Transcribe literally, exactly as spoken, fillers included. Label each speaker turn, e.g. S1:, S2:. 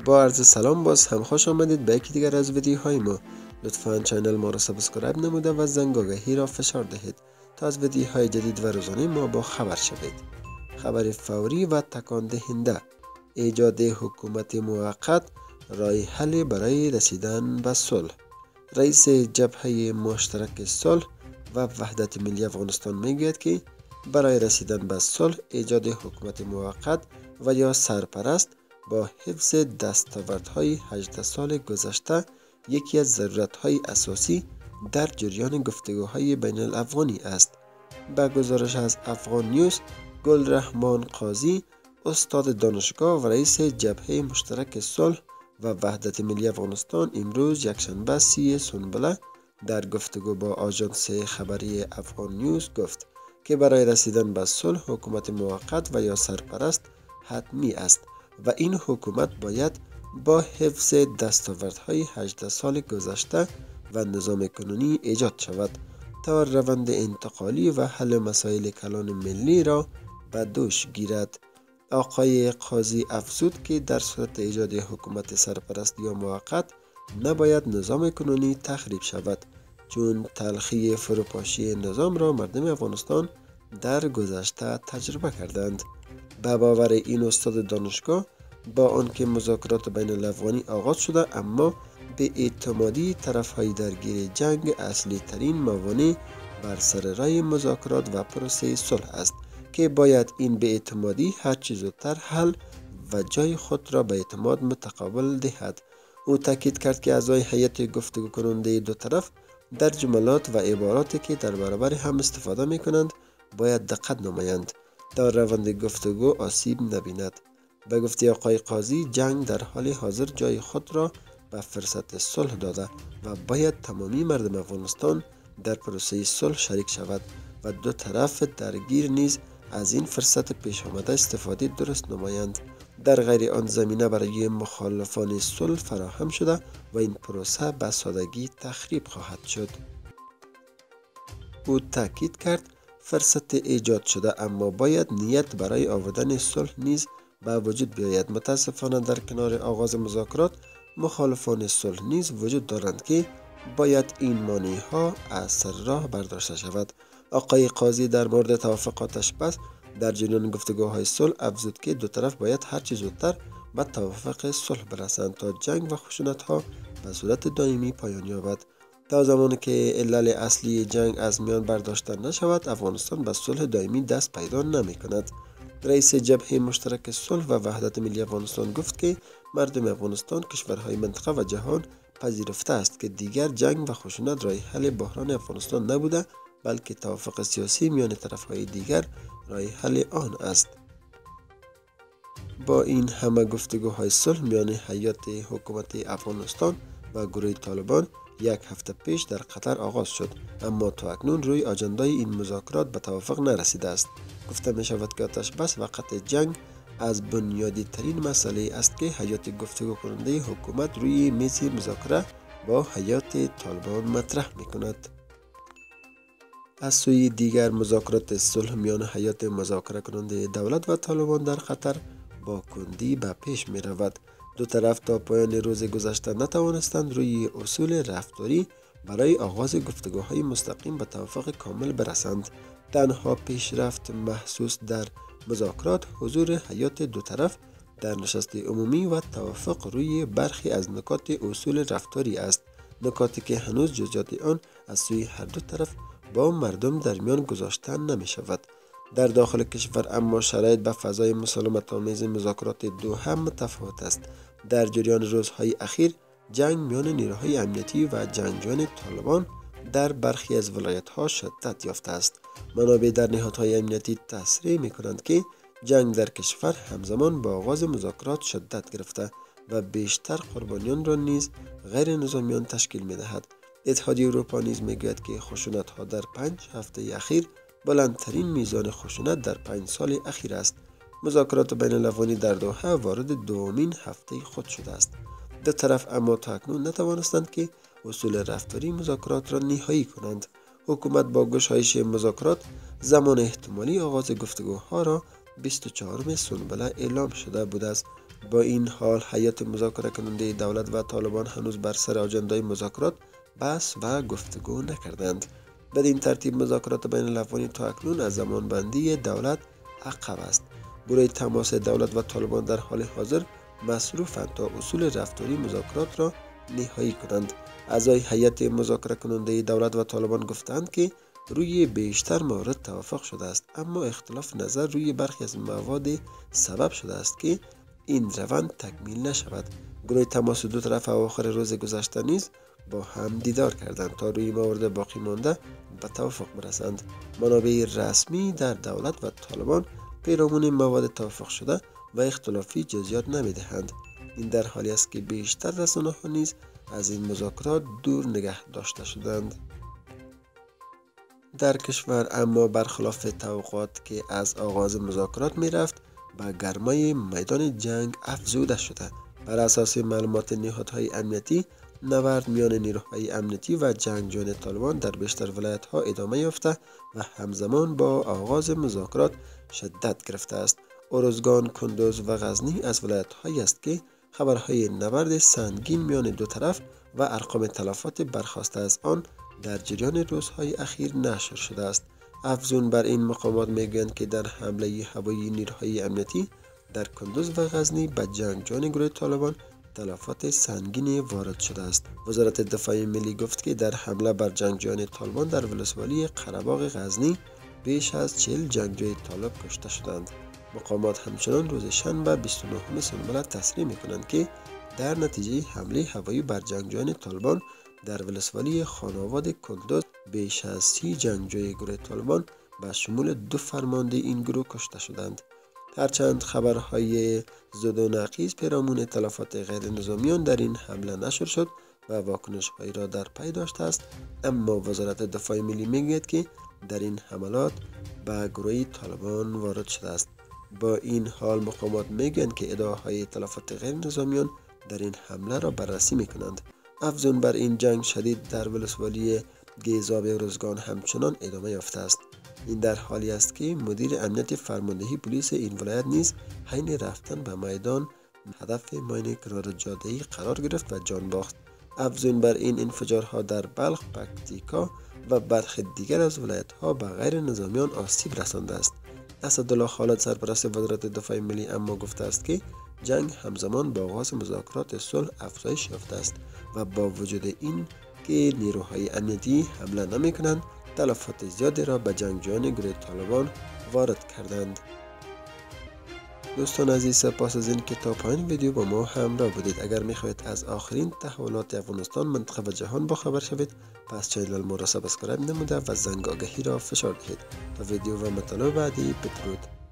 S1: با عرض سلام، باز هم خوش آمدید به یکی دیگر از ویدیوهای ما. لطفاً چینل ما را سابسکرایب نموده و زنگ آگهی را فشار دهید تا از ویدیوهای جدید و روزانه ما با خبر شوید. خبر فوری و تکان دهنده: ایجاد حکومت موقت راه حل برای رسیدن به صلح. رئیس جبهه مشترک صلح و وحدت ملی افغانستان میگوید که برای رسیدن به صلح، ایجاد حکومت موقت و یا سرپرست با حفظ دستاوردهای هجده سال گذشته یکی از ضرورت‌های اساسی در جریان گفتگوهای بین الافغانی است. به گزارش از افغان نیوز، گلرحمان قاضی، استاد دانشگاه و رئیس جبهه مشترک صلح و وحدت ملی افغانستان، امروز یکشنبه سی سنبله در گفتگو با آژانس خبری افغان نیوز گفت که برای رسیدن به صلح، حکومت موقت و یا سرپرست حتمی است و این حکومت باید با حفظ دستاوردهای هجده سال گذشته و نظام کنونی ایجاد شود تا روند انتقالی و حل مسائل کلان ملی را به دوش گیرد. آقای قاضی افزود که در صورت ایجاد حکومت سرپرست یا موقت نباید نظام کنونی تخریب شود، چون تلخی فروپاشی نظام را مردم افغانستان در گذشته تجربه کردند. به باور این استاد دانشگاه، با آنکه مذاکرات بین الافغانی آغاز شده، اما به اعتمادی طرفهای درگیر جنگ اصلی ترین موانع بر سر راه مذاکرات و پروسه صلح است که باید این به اعتمادی هرچه زودتر حل و جای خود را به اعتماد متقابل دهد. او تاکید کرد که اعضای هیئت گفتگو کننده دو طرف در جملات و عباراتی که در برابر هم استفاده می کنند باید دقت نمایند تا روند گفتگو آسیب نبیند. به گفته آقای قاضی، جنگ در حال حاضر جای خود را به فرصت صلح داده و باید تمامی مردم افغانستان در پروسه صلح شریک شود و دو طرف درگیر نیز از این فرصت پیش آمده استفاده درست نمایند. در غیر آن زمینه برای مخالفان صلح فراهم شده و این پروسه به سادگی تخریب خواهد شد. او تاکید کرد فرصت ایجاد شده، اما باید نیت برای آوردن صلح نیز به وجود بیاید. متاسفانه در کنار آغاز مذاکرات، مخالفان صلح نیز وجود دارند که باید این مانع ها از سر راه برداشته شود. آقای قاضی در مورد توافقاتش پس در جریان گفتگوهای صلح افزود که دو طرف باید هرچه زودتر به توافق صلح برسند تا جنگ و خشونت ها به صورت دائمی پایان یابد. تا زمانی که علل اصلی جنگ از میان برداشته نشود، افغانستان به صلح دائمی دست پیدا نمی کند. رئیس جبهه مشترک صلح و وحدت ملی افغانستان گفت که مردم افغانستان، کشورهای منطقه و جهان پذیرفته است که دیگر جنگ و خشونت راه حل بحران افغانستان نبوده، بلکه توافق سیاسی میان طرفهای دیگر راه حل آن است. با این همه گفتگوهای صلح میان هیئت حکومت افغانستان و گروه طالبان یک هفته پیش در قطر آغاز شد، اما تا اکنون روی آجندای این مذاکرات به توافق نرسیده است. گفته می شود که آتش بس و قطع جنگ از بنیادی ترین مسئله است که هیئت گفتگو کننده حکومت روی میز مذاکره با هیئت طالبان مطرح می کند. از سوی دیگر، مذاکرات صلح میان هیئت مذاکره کننده دولت و طالبان در قطر با کندی به پیش می رود. دو طرف تا پایان روز گذشته نتوانستند روی اصول رفتاری برای آغاز گفتگوهای مستقیم به توافق کامل برسند. تنها پیشرفت محسوس در مذاکرات حضور هیئت دو طرف در نشست عمومی و توافق روی برخی از نکات اصول رفتاری است، نکاتی که هنوز جزئیات آن از سوی هر دو طرف با مردم در میان گذاشته نمی شود. در داخل کشور اما شرایط به فضای مسالمت آمیز مذاکرات دو هم متفاوت است. در جریان روزهای اخیر، جنگ میان نیروهای امنیتی و جنگجویان طالبان در برخی از ولایت‌ها شدت یافته است. منابع در نهادهای امنیتی تصریح می‌کنند که جنگ در کشور همزمان با آغاز مذاکرات شدت گرفته و بیشتر قربانیان را نیز غیر نظامیان تشکیل می‌دهد. اتحادیه اروپا نیز می‌گوید که خشونت‌ها در پنج هفته اخیر بلندترین میزان خشونت در پنج سال اخیر است. مذاکرات بین الافغانی در دوحه وارد دومین هفته خود شده است. دو طرف اما تا اکنون نتوانستند که اصول رفتاری مذاکرات را نهایی کنند. حکومت با گشایش مذاکرات زمان احتمالی آغاز گفتگوها را بیست و چهارم سنبله اعلام شده بود است. با این حال هیئت مذاکره کننده دولت و طالبان هنوز بر سر آجندای مذاکرات بحث و گفتگو نکردند. بدین ترتیب مذاکرات بین الافغانی تا اکنون از زمانبندی دولت عقب است. گروه تماس دولت و طالبان در حال حاضر مصروفند تا اصول رفتاری مذاکرات را نهایی کنند. اعضای هیئت مذاکره کننده دولت و طالبان گفتند که روی بیشتر موارد توافق شده است، اما اختلاف نظر روی برخی از مواد سبب شده است که این روند تکمیل نشود. گروه تماس دو طرف اواخر روز گذشته نیز با هم دیدار کردند تا روی موارد باقی مانده به توافق برسند. منابع رسمی در دولت و طالبان پیرامون مواد توافق شده و اختلافی جزئیات نمی‌دهند. این در حالی است که بیشتر رسانه‌ها نیز از این مذاکرات دور نگه داشته شدند. در کشور اما برخلاف توقعات که از آغاز مذاکرات می‌رفت، به گرمای میدان جنگ افزوده شده. بر اساس معلومات نهادهای امنیتی، نبرد میان نیروهای امنیتی و جنگجویان طالبان در بیشتر ولایت‌ها ادامه یافته و همزمان با آغاز مذاکرات شدت گرفته است. ارزگان، کندوز و غزنی از ولایت‌هایی است که خبرهای نبرد سنگین میان دو طرف و ارقام تلفات برخاسته از آن در جریان روزهای اخیر نشر شده است. افزون بر این، مقامات میگویند که در حمله هوایی نیروهای امنیتی در کندوز و غزنی به جنگجویان گروه طالبان تلفات سنگینی وارد شده است. وزارت دفاع ملی گفت که در حمله بر جنگجویان طالبان در ولسوالی قره‌باغ غزنی بیش از چهل جنگجوی طالب کشته شدند. مقامات همچنان روز شنبه بیست و نهم سال تصریح می‌کنند که در نتیجه حمله هوایی بر جنگجویان طالبان در ولسوالی خانواد کندوز بیش از سی جنگجوی گروه طالبان به شمول دو فرمانده این گروه کشته شدند. هرچند خبرهای زد و نقیض پیرامون تلفات غیر نظامیان در این حمله نشر شد و واکنش‌هایی را در پی داشته است، اما وزارت دفاع ملی میگوید که در این حملات به گروه طالبان وارد شده است. با این حال مقامات میگویند که ادعاهای تلفات غیر نظامیان در این حمله را بررسی میکنند. افزون بر این، جنگ شدید در ولسوالی گیزاب ارزگان همچنان ادامه یافته است. این در حالی است که مدیر امنیت فرماندهی پلیس این ولایت نیز حین رفتن به میدان هدف ماین قرار جاده‌ای قرار گرفت و جان باخت. افزون بر این، انفجارها در بلخ، پکتیکا و برخی دیگر از ولایت‌ها به غیر نظامیان آسیب رسانده است. اسدالله خالد، سرپرست وزارت دفاع ملی، اما گفته است که جنگ همزمان با آغاز مذاکرات صلح افزایش یافته است و با وجود این که نیروهای امنیتی حمله نمی‌کنند، تلفات زیادی را به جنگجویان گروه طالبان وارد کردند. دوستان عزیز، سپاس از این که تا پایان ویدیو با ما همراه بودید. اگر میخواهید از آخرین تحولات افغانستان، منطقه و جهان با خبر شوید، پس چینل ما را سابسکرایب نموده و زنگ آگهی را فشار دهید. تا ویدیو و مطالب بعدی، بدرود.